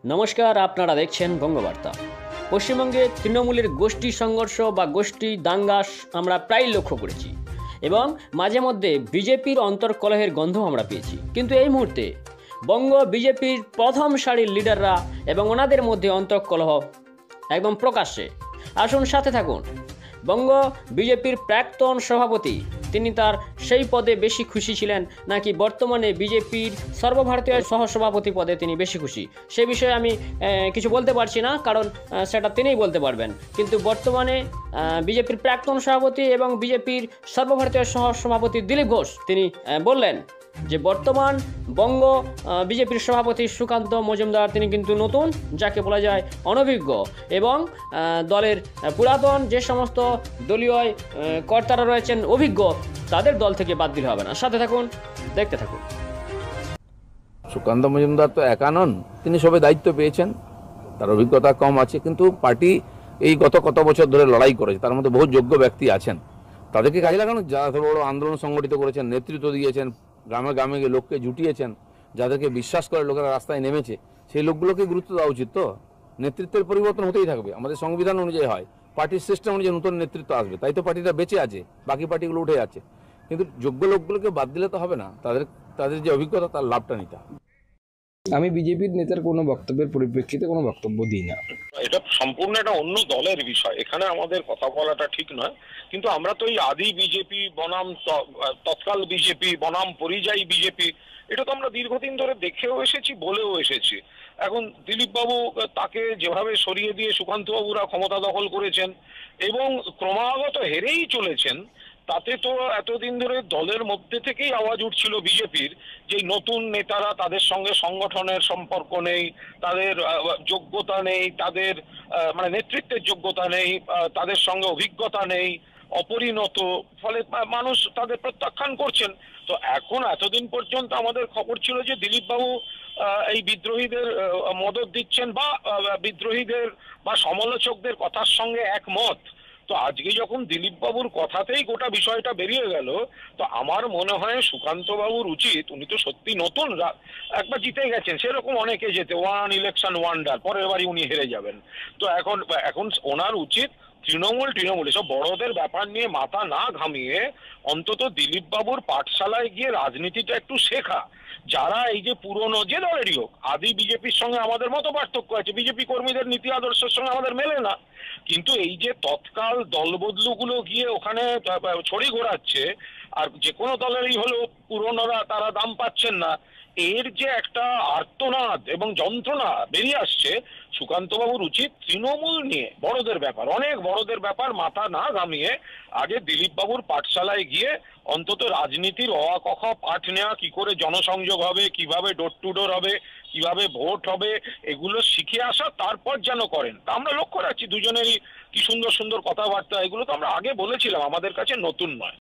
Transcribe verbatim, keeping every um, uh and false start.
নমস্কার, আপনারা দেখছেন বঙ্গবার্তা। পশ্চিমবঙ্গে তৃণমূলের গোষ্ঠী সংঘর্ষ বা গোষ্ঠী দাঙ্গা আমরা প্রায় লক্ষ্য করেছি এবং মাঝে মধ্যে বিজেপির অন্তর্কলহের গন্ধ আমরা পেয়েছি। কিন্তু এই মুহূর্তে বঙ্গ বিজেপির প্রথম সারির লিডাররা এবং ওনাদের মধ্যে অন্তর্কলহ একদম প্রকাশ্যে। আসুন সাথে থাকুন। বঙ্গ বিজেপির প্রাক্তন সভাপতি তিনি তার সেই পদে বেশি খুশি ছিলেন নাকি বর্তমানে বিজেপির সর্বভারতীয় সহসভাপতি পদে তিনি বেশি খুশি, সে বিষয়ে আমি কিছু বলতে পারছি না, কারণ সেটা তিনিই বলতে পারবেন। কিন্তু বর্তমানে বিজেপির প্রাক্তন সভাপতি এবং বিজেপির সর্বভারতীয় সহসভাপতি দিলীপ ঘোষ তিনি বললেন যে বর্তমান বঙ্গ বিজেপির সভাপতি সুকান্ত মজুমদার তিনি কিন্তু নতুন, যাকে বলা যায় অনভিজ্ঞ, এবং দলের পুরাতন যে সমস্ত দলীয় কর্তারা রয়েছেন অভিজ্ঞ, তাদের দল থেকে বাদ দিলে হবে না। সাথে থাকুন, দেখতে থাকুন। সুকান্ত মজুমদার তো একা নন, তিনি সবে দায়িত্ব পেয়েছেন, তার অভিজ্ঞতা কম আছে, কিন্তু পার্টি এই গত কত বছর ধরে লড়াই করেছে, তার মধ্যে বহু যোগ্য ব্যক্তি আছেন, তাদেরকে কাজে লাগানো। যারা এত বড় আন্দোলন সংগঠিত করেছেন, নেতৃত্ব দিয়েছেন, গ্রামে গ্রামে গিয়ে লোককে জুটিয়েছেন, যাদেরকে বিশ্বাস করে লোকেরা রাস্তায় নেমেছে, সেই লোকগুলোকে গুরুত্ব দেওয়া উচিত। তো নেতৃত্বের পরিবর্তন হতেই থাকবে, আমাদের সংবিধান অনুযায়ী হয়, পার্টির সিস্টেম অনুযায়ী নতুন নেতৃত্ব আসবে, তাই তো পার্টিটা বেঁচে আছে, বাকি পার্টিগুলো উঠে যাচ্ছে। কিন্তু যোগ্য লোকগুলোকে বাদ দিলে তো হবে না, তাদের তাদের যে অভিজ্ঞতা তার লাভটা নিতে হবে। আমি বিজেপির নেতার কোনো বক্তব্যের পরিপ্রেক্ষিতে কোনো বক্তব্য দিই না। এটা সম্পূর্ণ একটা অন্য দলের বিষয়, এখানে আমাদের কথা বলাটা ঠিক নয়। কিন্তু আমরা তো এই আদি বিজেপি বনাম তৎকাল বিজেপি বনাম পরিযায়ী বিজেপি, এটা তো আমরা দীর্ঘদিন ধরে দেখেও এসেছি, বলেও এসেছি। এখন দিলীপ বাবু তাকে যেভাবে সরিয়ে দিয়ে সুকান্ত বাবুরা ক্ষমতা দখল করেছেন এবং ক্রমাগত হেরেই চলেছেন, তাতে তো এতদিন ধরে দলের মধ্যে থেকেই আওয়াজ উঠছিল বিজেপির যে নতুন নেতারা, তাদের সঙ্গে সংগঠনের সম্পর্ক নেই, তাদের যোগ্যতা নেই, তাদের মানে নেতৃত্বের যোগ্যতা নেই, তাদের সঙ্গে অভিজ্ঞতা নেই, অপরিণত, ফলে মানুষ তাদের প্রত্যাখ্যান করছেন। তো এখন এতদিন পর্যন্ত আমাদের খবর ছিল যে দিলীপ বাবু এই বিদ্রোহীদের মদত দিচ্ছেন বা বিদ্রোহীদের বা সমালোচকদের কথার সঙ্গে একমত। তো আজকে যখন দিলীপ বাবুর কথাতেই গোটা বিষয়টা বেরিয়ে গেল, তো আমার মনে হয় সুকান্ত বাবুর উচিত, উনি তো সত্যি নতুন, একবার জিতে গেছেন, সেরকম অনেকে যেতে ওয়ান ইলেকশন ওয়ান্ডার, পরের বারই উনি হেরে যাবেন। তো এখন এখন ওনার উচিত তৃণমূল তৃণমূল এসব বড়দের ব্যাপার নিয়ে মাথা না ঘামিয়ে অন্তত দিলীপ বাবুর পাঠশালায় গিয়ে রাজনীতিটা একটু শেখা। যারা এই যে পুরনো যে দলেরই হোক, আদি বিজেপির সঙ্গে আমাদের মতো পার্থক্য আছে, বিজেপি কর্মীদের নীতি আদর্শের সঙ্গে আমাদের মেলে না, কিন্তু এই যে তৎকাল দলবদলুগুলো গিয়ে ওখানে ছড়ি ঘোরাচ্ছে, আর যে কোনো দলেরই হলো পুরনোরা তারা দাম পাচ্ছেন না, এর যে একটা আর্তনাদ এবং যন্ত্রণা বেরিয়ে আসছে, সুকান্ত বাবুর উচিত তৃণমূল নিয়ে বড়দের ব্যাপার, অনেক বড়দের ব্যাপার মাথা না ঘামিয়ে আগে দিলীপ বাবুর পাঠশালায় গিয়ে অন্তত রাজনীতির অ ক খ পাঠ নেওয়া, কি করে জনসংযোগ হবে, কিভাবে ডোর টু ডোর হবে, কিভাবে ভোট হবে, এগুলো শিখে আসা, তারপর যেন করেন। তা আমরা লক্ষ্য রাখছি দুজনেরই কি সুন্দর সুন্দর কথাবার্তা, এগুলো তো আমরা আগে বলেছিলাম, আমাদের কাছে নতুন নয়।